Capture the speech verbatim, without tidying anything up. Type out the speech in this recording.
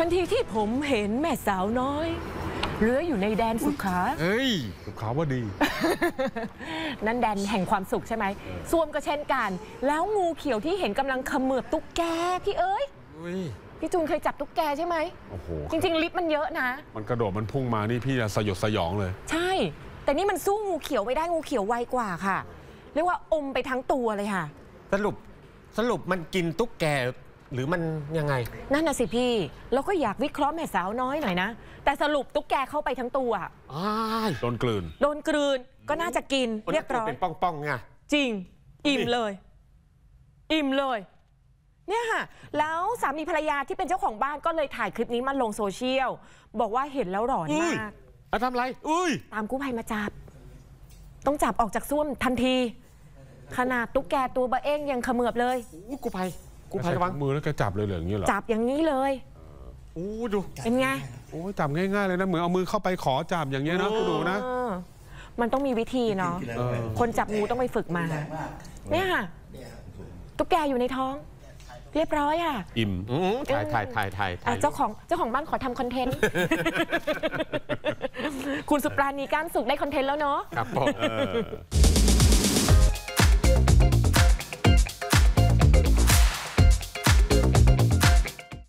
นทีที่ผมเห็นแม่สาวน้อยเลื้อยอยู่ในแดนสุขาเฮ้ยสุขาว่าดีนั่นแดนแห่งความสุขใช่ไหมส้วมก็เช่นกันแล้วงูเขียวที่เห็นกำลังเขมือบตุ๊กแกพี่เอ้ยพี่จูนเคยจับตุ๊กแกใช่ไหมโอ้โหจริงๆลิฟต์มันเยอะนะมันกระโดดมันพุ่งมานี่พี่จะสยดสยองเลยใช่แต่นี่มันสู้งูเขียวไม่ได้งูเขียวไวกว่าค่ะเรียกว่าอมไปทั้งตัวเลยค่ะสรุปสรุปมันกินตุ๊กแกหรือมันยังไงนั่นน่ะสิพี่เราก็อยากวิเคราะห์แม่สาวน้อยหน่อยนะแต่สรุปตุ๊กแกเข้าไปทั้งตัวโดนกลืนโดนกลืนก็น่าจะกินเรียบร้อยเป็นป้องๆไงจริงอิ่มเลยอิ่มเลยเนี่ยค่ะแล้วสามีภรรยาที่เป็นเจ้าของบ้านก็เลยถ่ายคลิปนี้มาลงโซเชียลบอกว่าเห็นแล้วหลอนมากอะทำไรอุ้ยตามกู้ภัยมาจับต้องจับออกจากส้วมทันทีขนาดตุ๊กแกตัวเบอเอ้งยังเขมือบเลยกู้ภัยกู้ภัยระวังมือแล้วแกจับเลยเหรออย่างนี้เหรอจับอย่างนี้เลยโอ้ดูเป็นไงโอ้จับง่ายๆเลยนะเหมือนเอามือเข้าไปขอจับอย่างเงี้ยนะดูนะมันต้องมีวิธีเนาะคนจับงูต้องไปฝึกมาเนี่ยค่ะตุ๊กแกอยู่ในท้องเรียบร้อยอ่ะอิ่มถ่ายถ่ายถ่ายถ่ายเจ้าของเจ้าของบ้านขอทำคอนเทนต์คุณสุปราณีก้านสุขได้คอนเทนต์แล้วเนาะครับผม